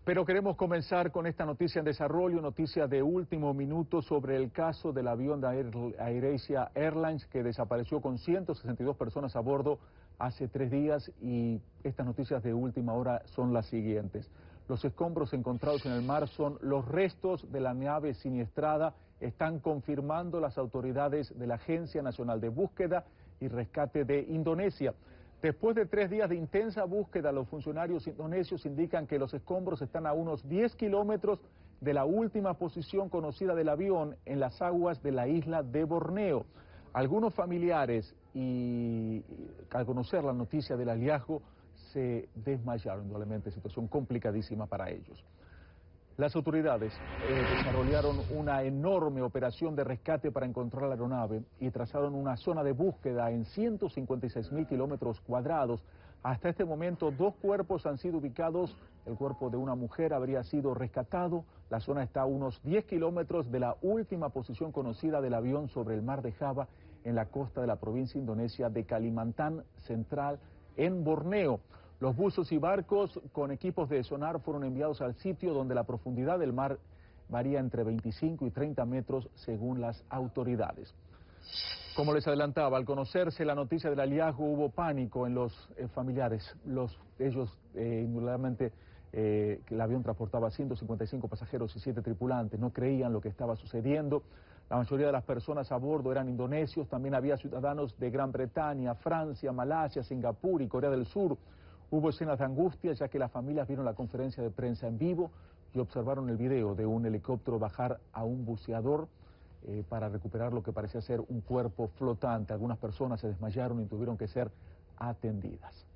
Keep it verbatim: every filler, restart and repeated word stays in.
Pero queremos comenzar con esta noticia en desarrollo, noticia de último minuto sobre el caso del avión de Air, AirAsia Airlines que desapareció con ciento sesenta y dos personas a bordo hace tres días, y estas noticias de última hora son las siguientes. Los escombros encontrados en el mar son los restos de la nave siniestrada, están confirmando las autoridades de la Agencia Nacional de Búsqueda y Rescate de Indonesia. Después de tres días de intensa búsqueda, los funcionarios indonesios indican que los escombros están a unos diez kilómetros de la última posición conocida del avión en las aguas de la isla de Borneo. Algunos familiares, y, y al conocer la noticia del hallazgo, se desmayaron, indudablemente, situación complicadísima para ellos. Las autoridades eh, desarrollaron una enorme operación de rescate para encontrar la aeronave y trazaron una zona de búsqueda en ciento cincuenta y seis mil kilómetros cuadrados. Hasta este momento, dos cuerpos han sido ubicados. El cuerpo de una mujer habría sido rescatado. La zona está a unos diez kilómetros de la última posición conocida del avión sobre el mar de Java, en la costa de la provincia indonesia de Kalimantan Central, en Borneo. Los buzos y barcos con equipos de sonar fueron enviados al sitio, donde la profundidad del mar varía entre veinticinco y treinta metros según las autoridades. Como les adelantaba, al conocerse la noticia del hallazgo hubo pánico en los eh, familiares. Los, ellos, eh, indudablemente, eh, que el avión transportaba ciento cincuenta y cinco pasajeros y siete tripulantes, no creían lo que estaba sucediendo. La mayoría de las personas a bordo eran indonesios, también había ciudadanos de Gran Bretaña, Francia, Malasia, Singapur y Corea del Sur. Hubo escenas de angustia, ya que las familias vieron la conferencia de prensa en vivo y observaron el video de un helicóptero bajar a un buceador eh, para recuperar lo que parecía ser un cuerpo flotante. Algunas personas se desmayaron y tuvieron que ser atendidas.